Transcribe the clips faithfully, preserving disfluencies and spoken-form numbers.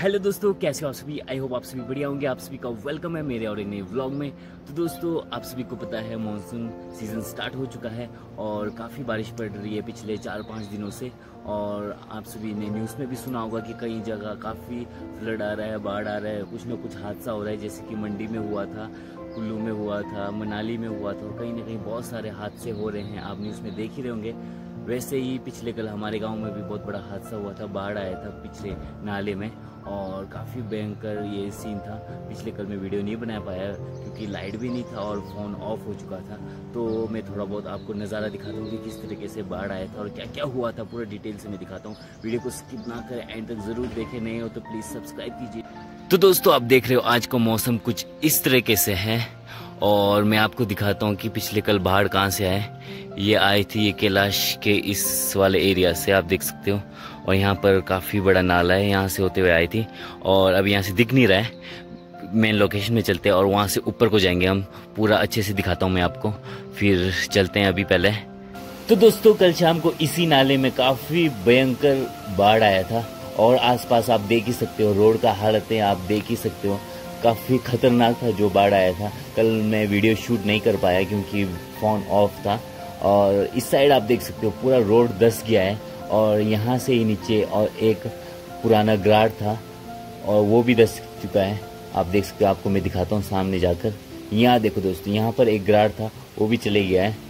Hello दोस्तों, कैसे हो आप सभी। आई होप आप सभी बढ़िया होंगे। आप सभी का वेलकम है मेरे और एक नए व्लॉग में। तो दोस्तों, आप सभी को पता है मानसून सीज़न स्टार्ट हो चुका है और काफ़ी बारिश पड़ रही है पिछले चार पाँच दिनों से। और आप सभी ने न्यूज़ में भी सुना होगा कि कई जगह काफ़ी फ्लड आ रहा है, बाढ़ आ रहा है, कुछ ना कुछ हादसा हो रहा है। जैसे कि मंडी में हुआ था, कुल्लू में हुआ था, मनाली में हुआ था, और कहीं ना कहीं बहुत सारे हादसे हो रहे हैं। आप न्यूज़ में देख ही रहे होंगे। वैसे ही पिछले कल हमारे गांव में भी बहुत बड़ा हादसा हुआ था, बाढ़ आया था पिछले नाले में और काफ़ी भयंकर ये सीन था। पिछले कल मैं वीडियो नहीं बना पाया क्योंकि लाइट भी नहीं था और फ़ोन ऑफ हो चुका था। तो मैं थोड़ा बहुत आपको नज़ारा दिखाता हूँ कि किस तरीके से बाढ़ आया था और क्या क्या हुआ था, पूरा डिटेल से मैं दिखाता हूँ। वीडियो को स्किप ना करें, एंड तक ज़रूर देखें। नहीं हो तो प्लीज़ सब्सक्राइब कीजिए। तो दोस्तों, आप देख रहे हो आज का मौसम कुछ इस तरीके से है और मैं आपको दिखाता हूँ कि पिछले कल बाढ़ कहाँ से आए। ये आई थी ये कैलाश के इस वाले एरिया से, आप देख सकते हो। और यहाँ पर काफ़ी बड़ा नाला है, यहाँ से होते हुए आई थी और अब यहाँ से दिख नहीं रहा है। मेन लोकेशन में चलते हैं और वहाँ से ऊपर को जाएंगे हम। पूरा अच्छे से दिखाता हूँ मैं आपको, फिर चलते हैं अभी पहले। तो दोस्तों, कल शाम को इसी नाले में काफ़ी भयंकर बाढ़ आया था और आसपास आप देख ही सकते हो, रोड का हालत है आप देख ही सकते हो। काफ़ी खतरनाक था जो बाढ़ आया था। कल मैं वीडियो शूट नहीं कर पाया क्योंकि फ़ोन ऑफ था। और इस साइड आप देख सकते हो पूरा रोड धंस गया है और यहाँ से ही नीचे और एक पुराना ग्राट था और वो भी धंस चुका है। आप देख सकते हो, आपको मैं दिखाता हूँ सामने जाकर। यहाँ देखो दोस्तों, यहाँ पर एक ग्राट था वो भी चले गया है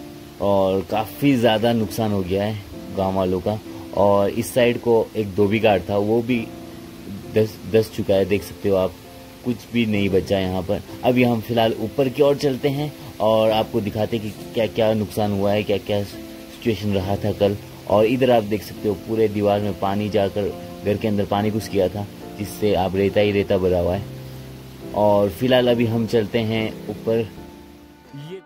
और काफ़ी ज़्यादा नुकसान हो गया है गाँव वालों का। और इस साइड को एक धोबी घाट था वो भी धंस धंस चुका है, देख सकते हो आप। कुछ भी नहीं बचा यहाँ पर। अभी हम फिलहाल ऊपर की ओर चलते हैं और आपको दिखाते हैं कि क्या क्या नुकसान हुआ है, क्या क्या सिचुएशन रहा था कल। और इधर आप देख सकते हो पूरे दीवार में पानी जाकर घर के अंदर पानी घुस गया था, जिससे आप रेता ही रेता भरा हुआ है। और फिलहाल अभी हम चलते हैं ऊपर। ये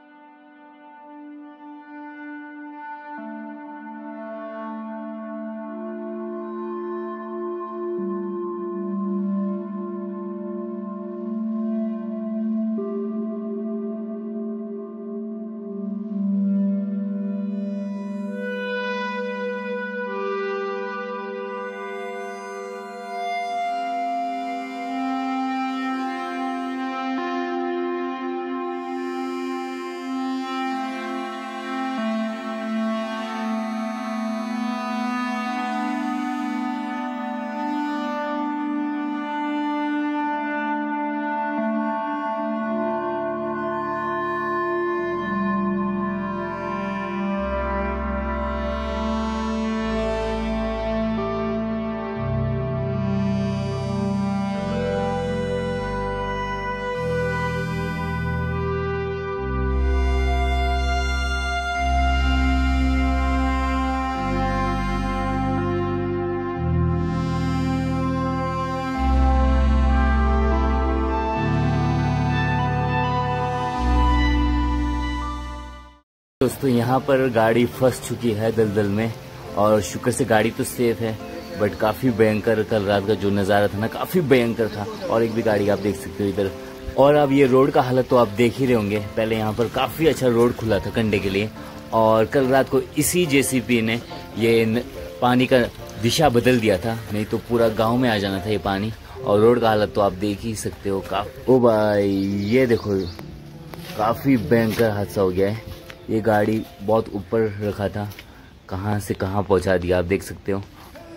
दोस्तों, यहाँ पर गाड़ी फंस चुकी है दलदल में और शुक्र से गाड़ी तो सेफ है, बट काफ़ी भयंकर कल रात का जो नज़ारा था ना, काफ़ी भयंकर था। और एक भी गाड़ी आप देख सकते हो इधर। और अब ये रोड का हालत तो आप देख ही रहे होंगे। पहले यहाँ पर काफ़ी अच्छा रोड खुला था कंडे के लिए और कल रात को इसी जेसीबी ने ये पानी का दिशा बदल दिया था, नहीं तो पूरा गाँव में आ जाना था ये पानी। और रोड का हालत तो आप देख ही सकते हो। का ओ भाई, ये देखो काफ़ी भयंकर हादसा हो गया है। ये गाड़ी बहुत ऊपर रखा था, कहाँ से कहाँ पहुँचा दिया आप देख सकते हो।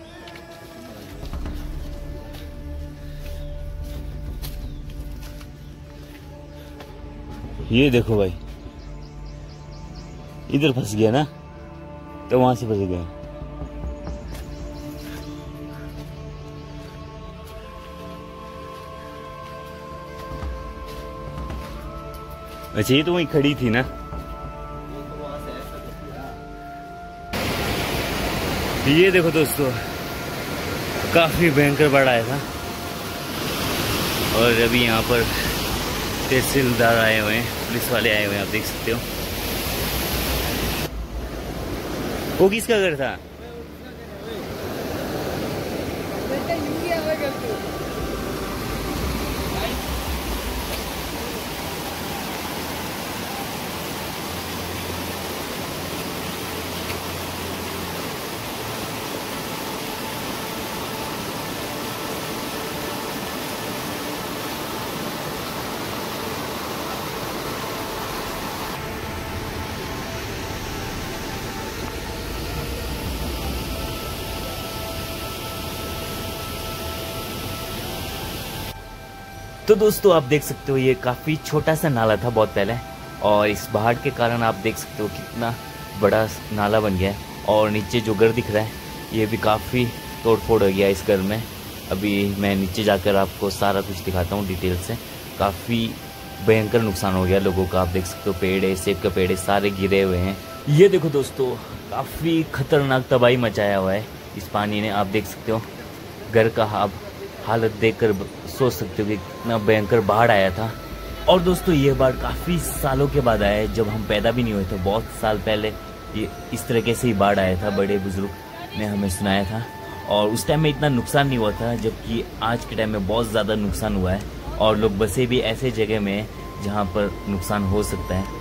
ये देखो भाई, इधर फंस गया ना, तो वहां से फंस गया। अच्छा, ये तो वहीं खड़ी थी ना। ये देखो दोस्तों, काफ़ी भयंकर बाढ़ आया था और अभी यहाँ पर तहसीलदार आए हुए हैं, पुलिस वाले आए हुए हैं, आप देख सकते हो। वो किसका घर था? तो दोस्तों आप देख सकते हो ये काफ़ी छोटा सा नाला था बहुत पहले, और इस बाढ़ के कारण आप देख सकते हो कितना बड़ा नाला बन गया है। और नीचे जो घर दिख रहा है ये भी काफ़ी तोड़ फोड़ हो गया इस घर में। अभी मैं नीचे जाकर आपको सारा कुछ दिखाता हूँ डिटेल से। काफ़ी भयंकर नुकसान हो गया लोगों का। आप देख सकते हो पेड़ है, सेब का पेड़ है, सारे गिरे हुए हैं। ये देखो दोस्तों काफ़ी खतरनाक तबाही मचाया हुआ है इस पानी ने। आप देख सकते हो घर का आप हालत देखकर सोच सकते हो कि कितना भयंकर बाढ़ आया था। और दोस्तों ये बाढ़ काफ़ी सालों के बाद आया है, जब हम पैदा भी नहीं हुए थे। बहुत साल पहले ये इस तरीके से ही बाढ़ आया था, बड़े बुजुर्ग ने हमें सुनाया था। और उस टाइम में इतना नुकसान नहीं हुआ था, जबकि आज के टाइम में बहुत ज़्यादा नुकसान हुआ है। और लोग बसे भी ऐसे जगह में जहाँ पर नुकसान हो सकता है।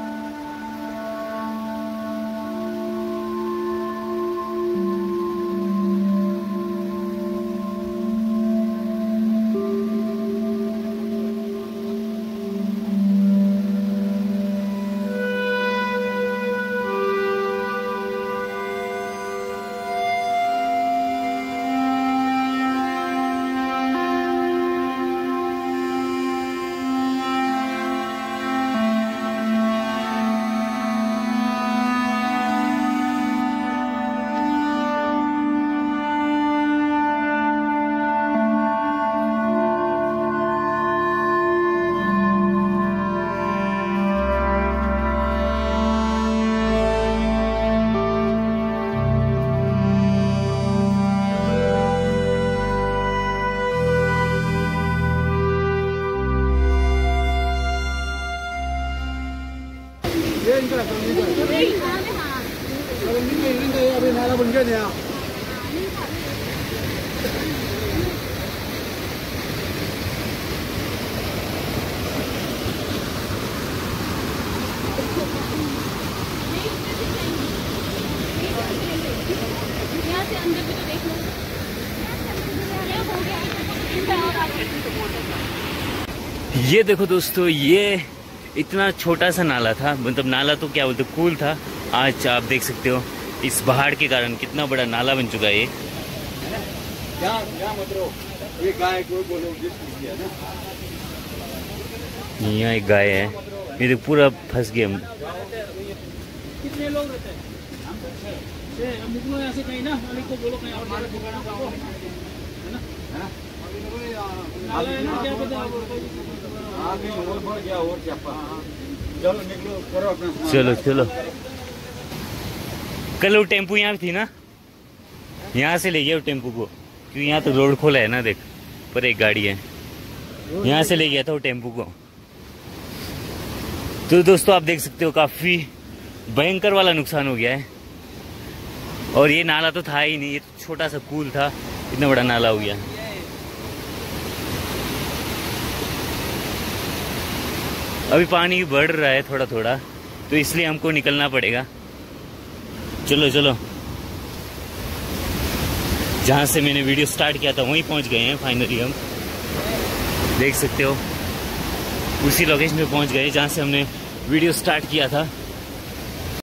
ये देखो दोस्तों ये इतना छोटा सा नाला था, मतलब नाला तो क्या बोलते कूल था। आज आप देख सकते हो इस बाढ़ के कारण कितना बड़ा नाला बन चुका है ये। ये गाय को बोलो यहाँ एक गाय है, ये देख पूरा फंस गया। कितने लोग रहते हैं? चलो चलो कल वो टेम्पू यहाँ थी ना, यहाँ से ले गया वो टेम्पू को, क्योंकि यहाँ तो रोड खोला है ना, देख पर एक गाड़ी है, यहाँ से ले गया था वो टेम्पू को। तो दोस्तों आप देख सकते हो काफी भयंकर वाला नुकसान हो गया है। और ये नाला तो था ही नहीं, ये तो छोटा सा कूल था, इतना बड़ा नाला हो गया। अभी पानी बढ़ रहा है थोड़ा थोड़ा, तो इसलिए हमको निकलना पड़ेगा। चलो चलो, जहाँ से मैंने वीडियो स्टार्ट किया था वहीं पहुँच गए हैं फाइनली। हम देख सकते हो उसी लोकेशन पे पहुँच गए जहाँ से हमने वीडियो स्टार्ट किया था।